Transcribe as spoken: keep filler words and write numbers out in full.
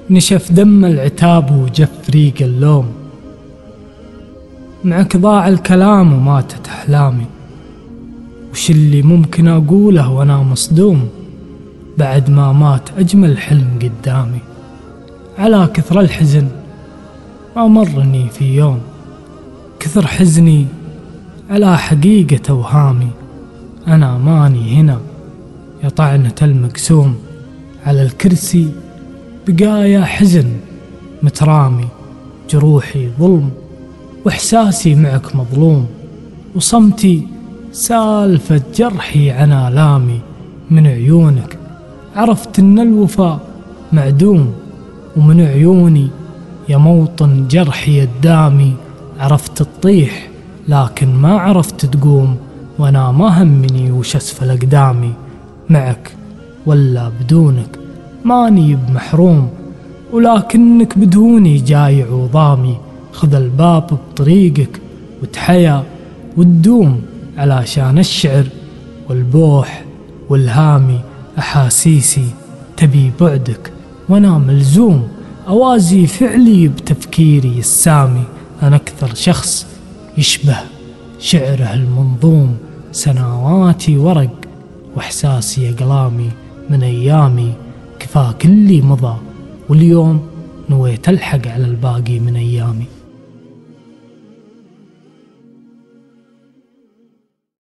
نشف دم العتاب وجف ريق اللوم، معك ضاع الكلام وماتت أحلامي، وش اللي ممكن أقوله وأنا مصدوم بعد ما مات أجمل حلم قدامي. على كثر الحزن ما مرني في يوم، كثر حزني على حقيقة أوهامي. أنا ماني هنا يا طعنة المقسوم، على الكرسي بقايا حزن مترامي. جروحي ظلم وإحساسي معك مظلوم، وصمتي سالفة جرحي عن آلامي. من عيونك عرفت إن الوفاء معدوم، ومن عيوني يا موطن جرحي الدامي. عرفت تطيح لكن ما عرفت تقوم، وأنا ما همني وش أسفل أقدامي. معك ولا بدونك ماني بمحروم، ولكنك بدوني جايع وضامي. خذ الباب بطريقك وتحيا وتدوم، علشان الشعر والبوح والهامي. أحاسيسي تبي بعدك وأنا ملزوم، أوازي فعلي بتفكيري السامي. أنا أكثر شخص يشبه شعره المنظوم، سنواتي ورق وإحساسي أقلامي. من أيامي كفاك اللي مضى، واليوم نويت ألحق على الباقي من أيامي.